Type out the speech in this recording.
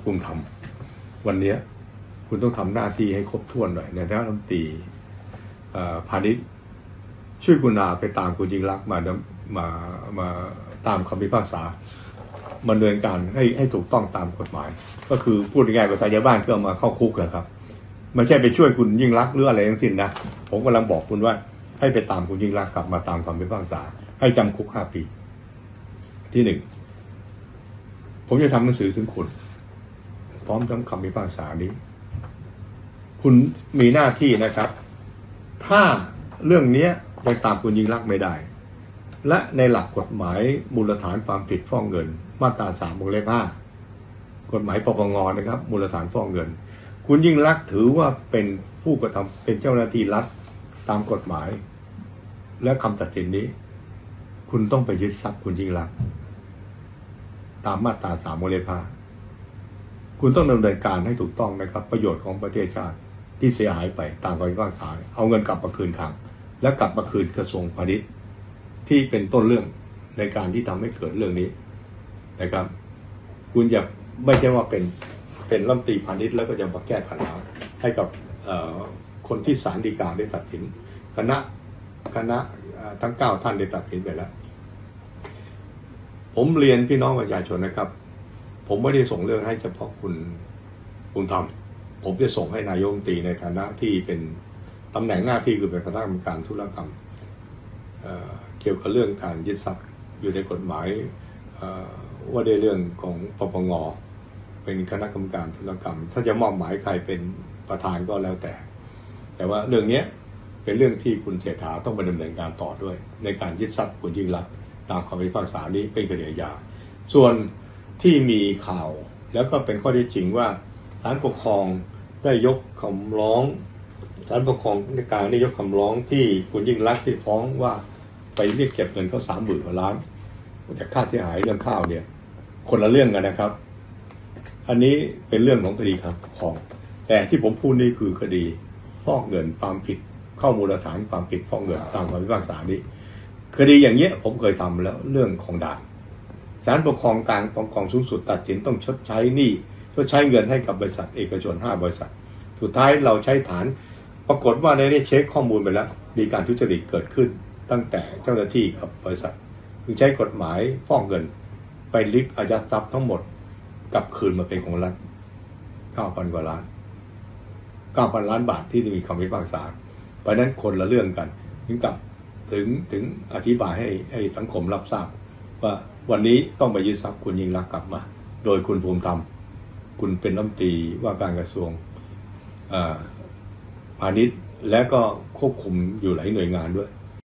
ภูมิธรรมวันนี้คุณต้องทำหน้าที่ให้ครบถ้วนหน่อยในฐานะรัฐมนตรีพาณิชย์ช่วยคุณาไปตามคุณยิ่งลักษณ์มาตามคำพิพากษาดำเนินการให้ถูกต้องตามกฎหมายก็คือพูดง่ายๆภาษาชาวบ้านก็มาเข้าคุกเลยครับไม่ใช่ไปช่วยคุณยิ่งลักษณ์หรืออะไรทั้งสิ้นนะผมกำลังบอกคุณว่าให้ไปตามคุณยิ่งลักษณ์กลับมาตามคำพิพากษาให้จำคุก5 ปีที่1ผมจะทำหนังสือถึงคุณพร้อมทั้งคำพิพากษานี้คุณมีหน้าที่นะครับถ้าเรื่องนี้ยังตามคุณยิ่งลักษณ์ไม่ได้และในหลักกฎหมายมูลฐานความผิดฟอกเงินมาตรา3 วงเล็บ 5กฎหมายปปงนะครับมูลฐานฟอกเงินคุณยิ่งลักษณ์ถือว่าเป็นผู้กระทำเป็นเจ้าหน้าที่รัฐตามกฎหมายและคำตัดสินนี้คุณต้องไปยึดทรัพย์คุณยิ่งลักษณ์ตามมาตรา3 วงเล็บ 5คุณต้องดำเนินการให้ถูกต้องนะครับประโยชน์ของประเทศชาติที่เสียหายไปตามคำพิพากษาเอาเงินกลับมาคืนคลังและกลับมาคืนกระทรวงพาณิชย์ที่เป็นต้นเรื่องในการที่ทำให้เกิดเรื่องนี้นะครับคุณอย่าไม่ใช่ว่าเป็นรัฐมนตรีพาณิชย์แล้วก็จะมาแก้ปัญหาให้กับคนที่ศาลฎีกาได้ตัดสินคณะทั้ง9 ท่านได้ตัดสินไปแล้วผมเรียนพี่น้องประชาชนนะครับผมไม่ได้ส่งเรื่องให้เฉพาะคุณทำผมจะส่งให้นายกรัฐมนตรีในฐานะที่เป็นตำแหน่งหน้าที่คือเป็นคณะกรรมการธุรกรรมเกี่ยวกับเรื่องการยึดทรัพย์อยู่ในกฎหมายว่าในเรื่องของปปงเป็นคณะกรรมการธุรกรรมถ้าจะมอบหมายใครเป็นประธานก็แล้วแต่ว่าเรื่องนี้เป็นเรื่องที่คุณเศรษฐาต้องไปดำเนินการต่อด้วยในการยึดทรัพย์คุณยิ่งลักษณ์ตามคำพิพากษานี้เป็นคดีอาญาส่วนที่มีข่าวแล้วก็เป็นข้อเท็จจริงว่าศาลปกครองได้ยกคำร้องศาลปกครองในการได้ยกคำร้องที่คุณยิ่งลักษณ์ที่ฟ้องว่าไปเรียกเก็บเงินเขา30,000 กว่าล้านจากค่าเสียหายเรื่องข้าวเนี่ยคนละเรื่องกันนะครับอันนี้เป็นเรื่องของคดีครับของแต่ที่ผมพูดนี่คือคดีฟอกเงินความผิดเข้ามูลฐานความผิดฟอกเงินตามคำพิพากษานี้คดีอย่างเงี้ยผมเคยทำแล้วเรื่องของด่านศาลปกครองกลางปกครองสูงสุดตัดสินต้องชดใช้หนี้ชดใช้เงินให้กับบริษัทเอกชน5 บริษัทสุดท้ายเราใช้ฐานปรากฏว่าได้เช็คข้อมูลไปแล้วมีการทุจริตเกิดขึ้นตั้งแต่เจ้าหน้าที่กับบริษัทจึงใช้กฎหมายฟอกเงินไปริบอายัดทรัพย์ทั้งหมดกลับคืนมาเป็นของรัฐ 9,000 กว่าล้าน 9,000 ล้านบาทที่มีคำพิพากษาเพราะนั้นคนละเรื่องกันถึงอธิบายให้สังคมรับทราบว่าวันนี้ต้องไปยึดทรัพย์คุณยิ่งลักษณ์กลับมาโดยคุณภูมิธรรมคุณเป็นรัฐมนตรีว่าการกระทรวงพาณิชย์และก็ควบคุมอยู่หลายหน่วยงานด้วย